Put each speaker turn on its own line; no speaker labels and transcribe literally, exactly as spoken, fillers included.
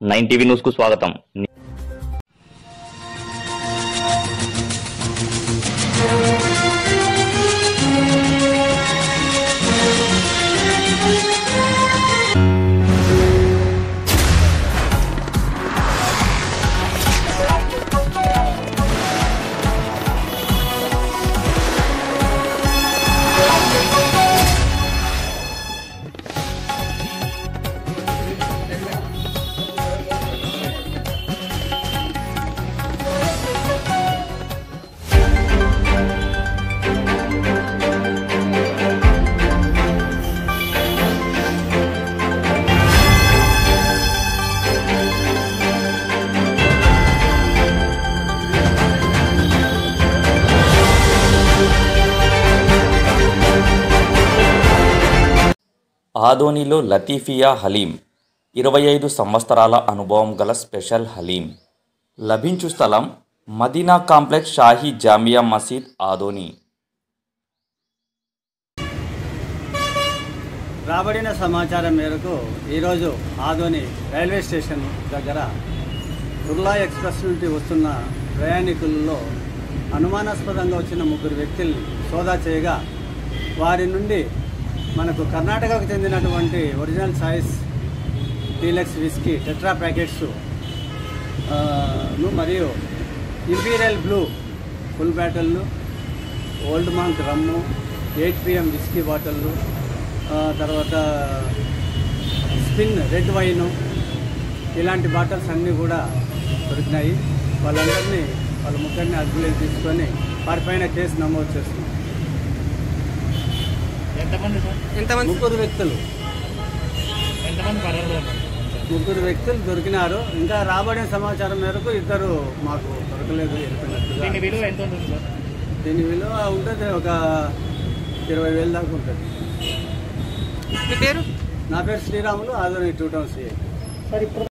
Nine TV news కు స్వాగతం.
ఆదోనిలో లతీఫియా హలీం ఇరవై ఐదు సంవత్సరాల అనుభవం గల స్పెషల్ హలీం లభించు స్థలం మదీనా కాంప్లెక్స్, షాహీ జామియా మసీద్, ఆదోని.
రాబడిన సమాచారం మేరకు ఈరోజు ఆదోని రైల్వే స్టేషన్ దగ్గర ఉర్లా ఎక్స్ప్రెస్ నుండి వస్తున్న ప్రయాణికులలో అనుమానాస్పదంగా వచ్చిన ముగ్గురు వ్యక్తులు సోదా చేయగా వారి నుండి మనకు కర్ణాటకకు చెందినటువంటి original Choice deluxe whisky tetra packets మరియు ఇంపీరియల్ బ్లూ ఫుల్ బ్యాటళ్ళు, Old Monk rum, eight PM whisky బాటిళ్ళు, తర్వాత స్పిన్ రెడ్ వైను, ఇలాంటి బాటిల్స్ అన్నీ కూడా దొరికినాయి. వాళ్ళందరినీ వాళ్ళ ముగ్గురిని అదుపులోకి తీసుకొని వారిపైన కేసు నమోదు చేస్తున్నాం. ముగ్గురు వ్యక్తులు ముగ్గురు వ్యక్తులు దొరికినారు. ఇంకా రాబడిన సమాచారం మేరకు ఇద్దరు మాకు దొరకలేదు, వెళ్ళిపోయినట్టుగా. దీని విలువ ఉంటుంది ఒక ఇరవై వేలు దాకా ఉంటుంది. నా పేరు Sriramulu, Adoni two town CI.